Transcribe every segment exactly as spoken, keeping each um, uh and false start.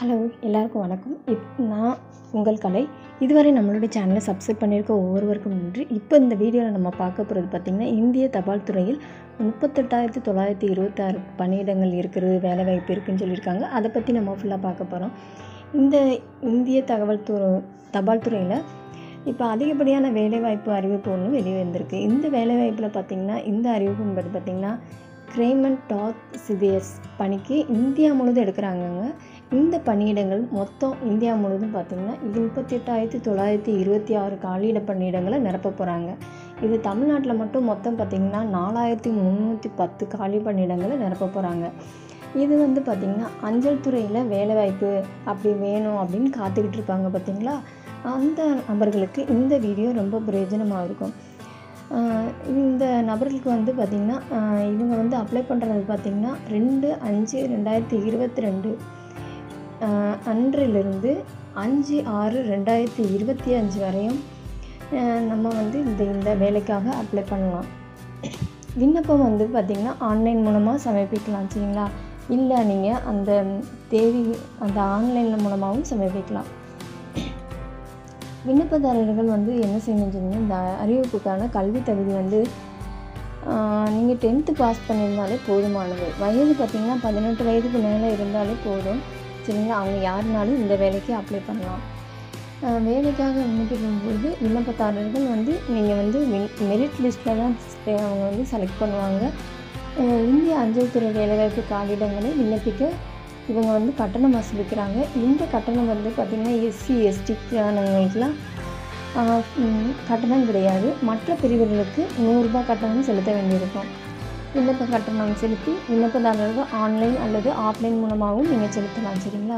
Hello எல்லாருக்கும் வணக்கம். இப் நான் உங்கள் கலை. இதுவரை நம்மளுடைய சேனலை சப்ஸ்கிரைப் பண்ணியிருக்க ஒவ்வொருவருக்கும் நன்றி. இப்போ இந்த வீடியோவில் நம்ம பார்க்க போகிறது பார்த்திங்கன்னா, இந்திய தபால் துறையில் முப்பத்தெட்டாயிரத்தி தொள்ளாயிரத்தி இருபத்தாறு பணியிடங்கள் இருக்கிறது, வேலைவாய்ப்பு இருக்குதுன்னு சொல்லியிருக்காங்க. அதை பற்றி நம்ம ஃபுல்லாக பார்க்க போகிறோம். இந்த இந்திய தகவல் து தபால் துறையில் இப்போ அதிகப்படியான வேலைவாய்ப்பு அறிவிப்பு ஒன்று வெளியே வந்திருக்கு. இந்த வேலைவாய்ப்பில் பார்த்திங்கன்னா, இந்த அறிவிப்புன்படி பார்த்திங்கன்னா கிரேமன் டாக் சிபிஎஸ் பணிக்கு இந்தியா முழுவதும் எடுக்கிறாங்கங்க. இந்த பணியிடங்கள் மொத்தம் இந்தியா முழுவதும் பார்த்திங்கன்னா இது முப்பத்தி எட்டாயிரத்தி தொள்ளாயிரத்தி இருபத்தி ஆறு காலியிட பணியிடங்களை நிரப்ப போகிறாங்க. இது தமிழ்நாட்டில் மட்டும் மொத்தம் பார்த்திங்கன்னா நாலாயிரத்தி முந்நூற்றி பத்து காலி பணியிடங்களை நிரப்ப போகிறாங்க. இது வந்து பார்த்திங்கன்னா அஞ்சல் துறையில் வேலைவாய்ப்பு அப்படி வேணும் அப்படின்னு காத்துக்கிட்டு இருப்பாங்க பார்த்திங்களா, அந்த நபர்களுக்கு இந்த வீடியோ ரொம்ப பிரயோஜனமாக இருக்கும். இந்த நபர்களுக்கு வந்து பார்த்திங்கன்னா இவங்க வந்து அப்ளை பண்ணுறது பார்த்திங்கன்னா ரெண்டு அஞ்சு ரெண்டாயிரத்தி இருபத்தி ரெண்டு அன்றிலிருந்து அஞ்சு ஆறு ரெண்டாயிரத்தி இருபத்தி அஞ்சு வரையும் நம்ம வந்து இந்த இந்த வேலைக்காக அப்ளை பண்ணலாம். விண்ணப்பம் வந்து பார்த்திங்கன்னா ஆன்லைன் மூலமாக சமர்ப்பிக்கலாம் சரிங்களா. இல்லை நீங்கள் அந்த தேதி அந்த ஆன்லைன் மூலமாகவும் சமர்ப்பிக்கலாம். விண்ணப்பதாரர்கள் வந்து என்ன செய்யணும்னு சொன்னீங்கன்னா, இந்த அறிவிப்புக்கான கல்வி தகுதி வந்து நீங்கள் டென்த்து பாஸ் பண்ணியிருந்தாலே போதுமானது. வயது பார்த்திங்கன்னா பதினெட்டு வயதுக்கு மேலே இருந்தாலே போதும் சரிங்களா. அவங்க யாருனாலும் இந்த வேலைக்கு அப்ளை பண்ணலாம். வேலைக்காக விண்ணப்பிக்கும்போது விண்ணப்பதாரர்கள் வந்து நீங்கள் வந்து மெரிட் லிஸ்ட்டில் தான் அவங்க வந்து செலக்ட் பண்ணுவாங்க. இந்திய அஞ்சல் துறை வேலைவாய்ப்பு காலிடங்களை விண்ணப்பிக்க இவங்க வந்து கட்டணம் வசூலிக்கிறாங்க. இந்த கட்டணம் வந்து பார்த்திங்கன்னா எஸ்சி எஸ்டிக்கானவங்களுக்குலாம் கட்டணம் கிடையாது. மற்ற பிரிவுகளுக்கு நூறுரூபா கட்டணம் செலுத்த வேண்டியிருக்கும். விண்ணப்ப கட்டணம் செலுத்தி விண்ணப்பதாரர்கள் ஆன்லைன் அல்லது ஆஃப்லைன் மூலமாகவும் நீங்கள் செலுத்தலாம் சரிங்களா.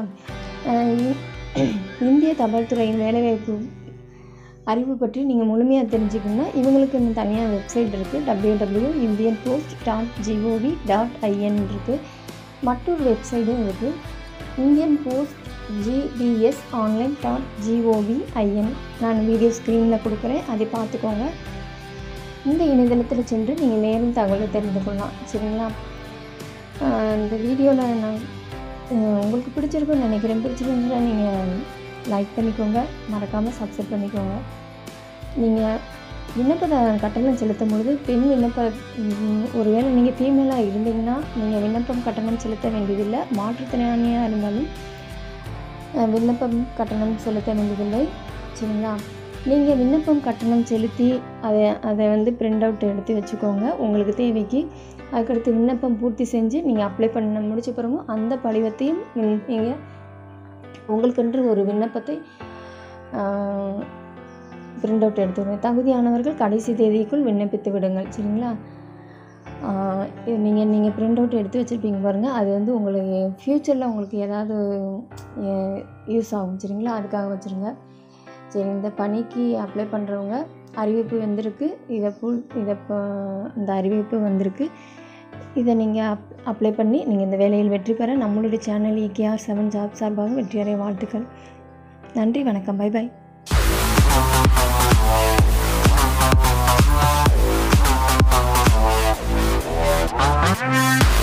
இந்திய தபால் துறையின் வேலைவாய்ப்பு அறிவு பற்றி நீங்கள் முழுமையாக தெரிஞ்சுக்கணுன்னா இவங்களுக்கு இந்த தனியாக வெப்சைட் இருக்குது, W W dot Indian Post dot GOV dot IN இருக்குது. மற்றொரு வெப்சைட்டும் இருக்குது, Indian Post GDS online dot GOV IN. நான் வீடியோ ஸ்க்ரீனில் கொடுக்குறேன், அதை பார்த்துக்கோங்க. இந்த இணையதளத்தில் சென்று நீங்கள் நேரில் தகவலை தெரிந்து கொள்ளலாம் சரிங்களா. இந்த வீடியோவில் நான் உங்களுக்கு பிடிச்சிருக்குன்னு நினைக்கிறேன். பிடிச்சிருந்தா நீங்கள் லைக் பண்ணிக்கோங்க, மறக்காமல் சப்ஸ்கிரைப் பண்ணிக்கோங்க. நீங்கள் விண்ணப்ப கட்டணம் செலுத்தும் பொழுது பெண் விண்ணப்ப ஒருவேளை நீங்கள் ஃபீமேலாக இருந்தீங்கன்னா நீங்கள் விண்ணப்பம் கட்டணம் செலுத்த வேண்டியதில்லை. மாற்றுத்திறனாளியாக இருந்தாலும் விண்ணப்பம் கட்டணம் செலுத்த வேண்டியதில்லை சரிங்களா. நீங்கள் விண்ணப்பம் கட்டணம் செலுத்தி அதை அதை வந்து பிரிண்ட் அவுட் எடுத்து வச்சுக்கோங்க உங்களுக்கு தேவைக்கு. அதுக்கடுத்து விண்ணப்பம் பூர்த்தி செஞ்சு நீங்கள் அப்ளை பண்ண முடிச்ச பிறகு அந்த படிவத்தையும் நீங்கள் உங்களுக்கென்று ஒரு விண்ணப்பத்தை பிரிண்ட் அவுட் எடுத்துக்கோங்க. தகுதியானவர்கள் கடைசி தேதிக்குள் விண்ணப்பித்து விடுங்கள் சரிங்களா. நீங்கள் நீங்கள் பிரிண்ட் அவுட் எடுத்து வச்சுருப்பீங்க பாருங்கள், அது வந்து உங்களுக்கு ஃப்யூச்சரில் உங்களுக்கு ஏதாவது யூஸ் ஆகும் சரிங்களா, அதுக்காக வச்சுருங்க சரி. இந்த பணிக்கு அப்ளை பண்ணுறவங்க அறிவிப்பு வந்திருக்கு, இதை புல் இதை இந்த அறிவிப்பு வந்திருக்கு. இதை நீங்கள் அப் அப்ளை பண்ணி நீங்கள் இந்த வேலையில் வெற்றி பெற நம்மளுடைய சேனல் இகேஆர் செவன் ஜாப் சார்பாக வெற்றியடைய வாழ்த்துக்கள். நன்றி, வணக்கம், பை பை.